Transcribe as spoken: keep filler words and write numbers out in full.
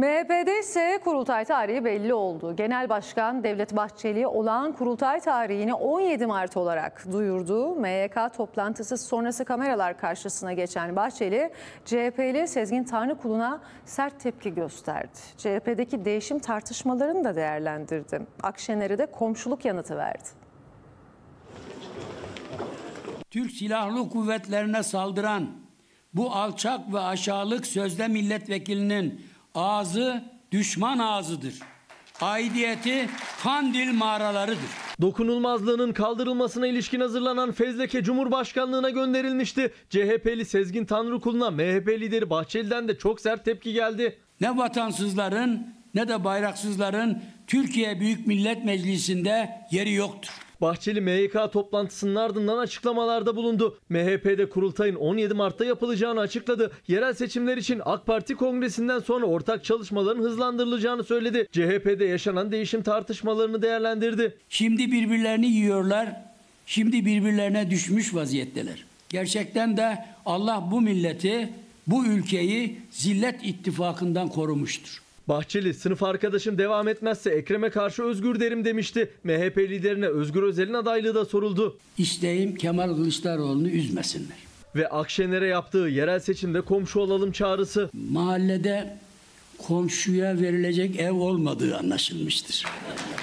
M H P'de ise kurultay tarihi belli oldu. Genel Başkan Devlet Bahçeli olağan kurultay tarihini on yedi Mart olarak duyurdu. M Y K toplantısı sonrası kameralar karşısına geçen Bahçeli, C H P'li Sezgin Tanrıkulu'na sert tepki gösterdi. C H P'deki değişim tartışmalarını da değerlendirdi. Akşener'e de komşuluk yanıtı verdi. Türk Silahlı Kuvvetlerine saldıran bu alçak ve aşağılık sözde milletvekilinin ağzı düşman ağzıdır. Aidiyeti Kandil mağaralarıdır. Dokunulmazlığının kaldırılmasına ilişkin hazırlanan fezleke Cumhurbaşkanlığına gönderilmişti. C H P'li Sezgin Tanrıkulu'na M H P lideri Bahçeli'den de çok sert tepki geldi. Ne vatansızların ne de bayraksızların Türkiye Büyük Millet Meclisi'nde yeri yoktur. Bahçeli M Y K toplantısının ardından açıklamalarda bulundu. M H P'de kurultayın on yedi Mart'ta yapılacağını açıkladı. Yerel seçimler için AK Parti kongresinden sonra ortak çalışmaların hızlandırılacağını söyledi. C H P'de yaşanan değişim tartışmalarını değerlendirdi. Şimdi birbirlerini yiyorlar, şimdi birbirlerine düşmüş vaziyetteler. Gerçekten de Allah bu milleti, bu ülkeyi zillet ittifakından korumuştur. Bahçeli, sınıf arkadaşım devam etmezse Ekrem'e karşı özgür derim demişti. M H P liderine Özgür Özel'in adaylığı da soruldu. İsteğim Kemal Kılıçdaroğlu'nu üzmesinler. Ve Akşener'e yaptığı yerel seçimde komşu olalım çağrısı. Mahallede komşuya verilecek ev olmadığı anlaşılmıştır.